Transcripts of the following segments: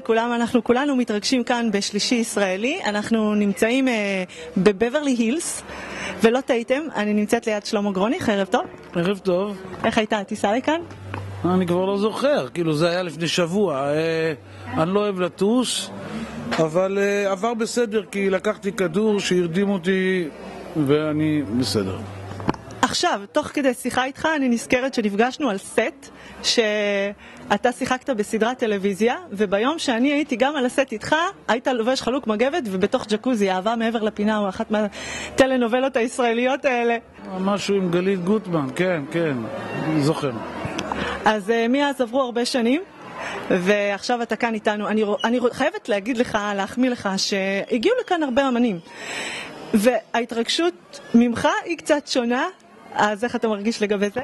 לכולם, אנחנו כולנו מתרגשים כאן בשלישי ישראלי, אנחנו נמצאים בבברלי הילס, ולא טעיתם, אני נמצאת ליד שלמה גרוניך, ערב טוב. ערב טוב. איך הייתה הטיסה לכאן? אני כבר לא זוכר, כאילו זה היה לפני שבוע, אני לא אוהב לטוס, אבל עבר בסדר כי לקחתי כדור שהרדים אותי ואני בסדר. עכשיו, תוך כדי שיחה איתך, אני נזכרת שנפגשנו על סט, שאתה שיחקת בסדרת טלוויזיה, וביום שאני הייתי גם על הסט איתך, היית לובש חלוק מגבת, ובתוך ג'קוזי, אהבה מעבר לפינה, הוא אחת מהטלנובלות הישראליות האלה. משהו עם גלית גוטמן, כן, כן, אני זוכר. אז מאז עברו הרבה שנים, ועכשיו אתה כאן איתנו. אני חייבת להגיד לך, להחמיא לך, שהגיעו לכאן הרבה אמנים, וההתרגשות ממך היא קצת שונה. אז איך אתה מרגיש לגבי זה?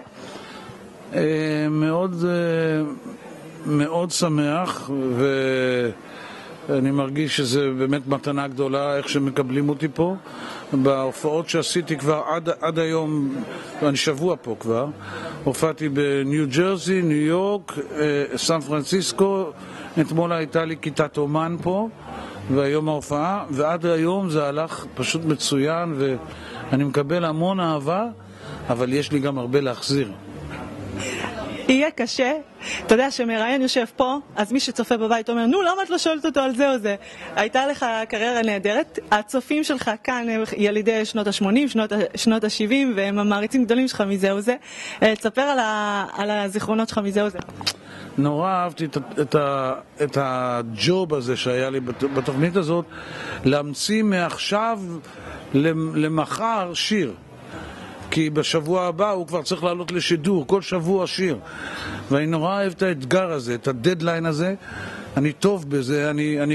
מאוד שמח, ואני מרגיש שזה באמת מתנה גדולה איך שמקבלים אותי פה. בהופעות שעשיתי כבר עד היום, אני שבוע פה כבר, הופעתי בניו ג'רזי, ניו יורק, סן פרנסיסקו, אתמול הייתה לי כיתת אומן פה, והיום ההופעה, ועד היום זה הלך פשוט מצוין, ואני מקבל המון אהבה, אבל יש לי גם הרבה להחזיר. יהיה קשה. אתה יודע שמראיין יושב פה, אז מי שצופה בבית אומר, נו, למה את לא שואלת אותו על זה או זה? הייתה לך קריירה נהדרת. הצופים שלך כאן הם ילידי שנות ה-80, שנות ה-70, והם המעריצים גדולים שלך מזה או זה. תספר על הזיכרונות שלך מזה או זה. נורא אהבתי את הג'וב הזה שהיה לי בתוכנית הזאת, להמציא מעכשיו למחר שיר. כי בשבוע הבא הוא כבר צריך לעלות לשידור, כל שבוע שיר. ואני נורא אוהב את האתגר הזה, את הדדליין הזה. אני טוב בזה,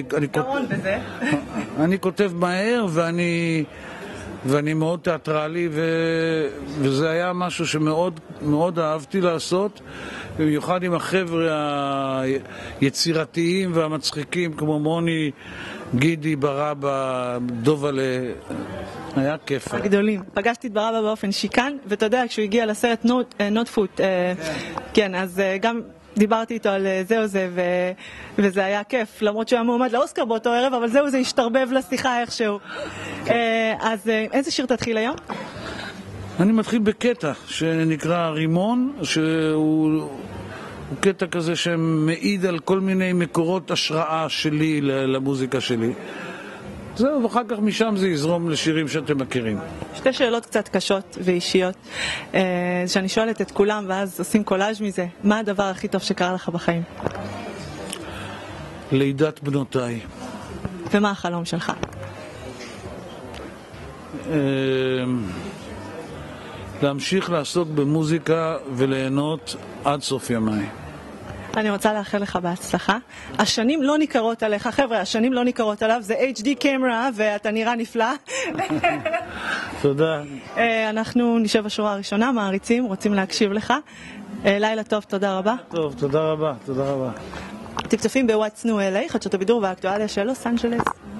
אני כותב מהר ואני מאוד תיאטרלי, וזה היה משהו שמאוד מאוד אהבתי לעשות, במיוחד עם החבר'ה היצירתיים והמצחיקים כמו מוני, גידי, ברבא, דובלה. היה כיף. הגדולים. פגשתי את ברבא באופן שיקן, ואתה יודע, כשהוא הגיע לסרט Not Foot, כן, אז גם דיברתי איתו על זה או זה, וזה היה כיף, למרות שהוא היה מועמד לאוסקר באותו ערב, אבל זהו, זה השתרבב לשיחה איכשהו. אז איזה שיר תתחיל היום? אני מתחיל בקטע שנקרא רימון, שהוא קטע כזה שמעיד על כל מיני מקורות השראה שלי למוזיקה שלי. זהו, ואחר כך משם זה יזרום לשירים שאתם מכירים. שתי שאלות קצת קשות ואישיות, שאני שואלת את כולם ואז עושים קולאז' מזה. מה הדבר הכי טוב שקרה לך בחיים? לידת בנותיי. ומה החלום שלך? להמשיך לעסוק במוזיקה וליהנות עד סוף ימיי. אני רוצה לאחל לך בהצלחה. השנים לא ניכרות עליך, חבר'ה, השנים לא ניכרות עליו, זה HD קמרה ואתה נראה נפלא. תודה. אנחנו נשב בשורה הראשונה, מעריצים, רוצים להקשיב לך. לילה טוב, תודה רבה. טוב, תודה רבה, תודה רבה. צפצפים בוואטס ניו LA, חדשות הבידור והאקטואליה של לוס אנג'לס.